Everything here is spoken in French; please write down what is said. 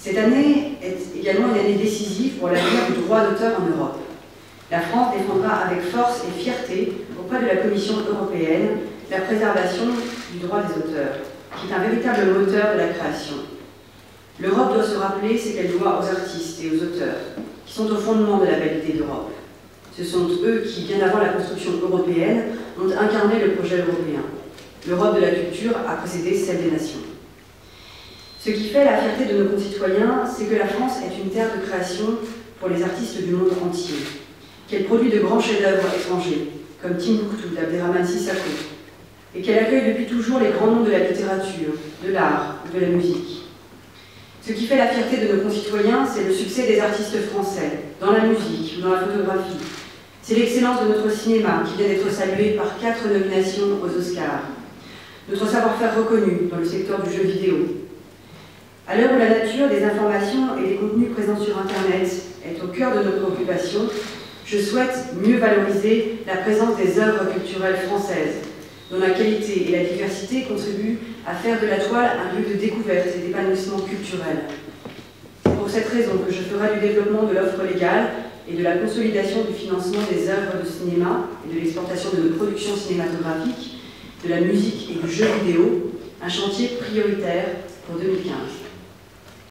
Cette année est également une année décisive pour l'avenir du droit d'auteur en Europe. La France défendra avec force et fierté auprès de la Commission européenne la préservation du droit des auteurs, qui est un véritable moteur de la création. L'Europe doit se rappeler ce qu'elle doit aux artistes et aux auteurs, qui sont au fondement de la validité d'Europe. Ce sont eux qui, bien avant la construction européenne, ont incarné le projet européen. L'Europe de la culture a précédé celle des nations. Ce qui fait la fierté de nos concitoyens, c'est que la France est une terre de création pour les artistes du monde entier, qu'elle produit de grands chefs-d'œuvre étrangers, comme Timbuktu d'Abderrahmane Sissako, et qu'elle accueille depuis toujours les grands noms de la littérature, de l'art ou de la musique. Ce qui fait la fierté de nos concitoyens, c'est le succès des artistes français, dans la musique ou dans la photographie. C'est l'excellence de notre cinéma qui vient d'être salué par 4 nominations aux Oscars. Notre savoir-faire reconnu dans le secteur du jeu vidéo. À l'heure où la nature des informations et des contenus présents sur Internet est au cœur de nos préoccupations, je souhaite mieux valoriser la présence des œuvres culturelles françaises, dont la qualité et la diversité contribuent à faire de la toile un lieu de découverte et d'épanouissement culturel. C'est pour cette raison que je ferai du développement de l'offre légale et de la consolidation du financement des œuvres de cinéma et de l'exportation de nos productions cinématographiques, de la musique et du jeu vidéo, un chantier prioritaire pour 2015.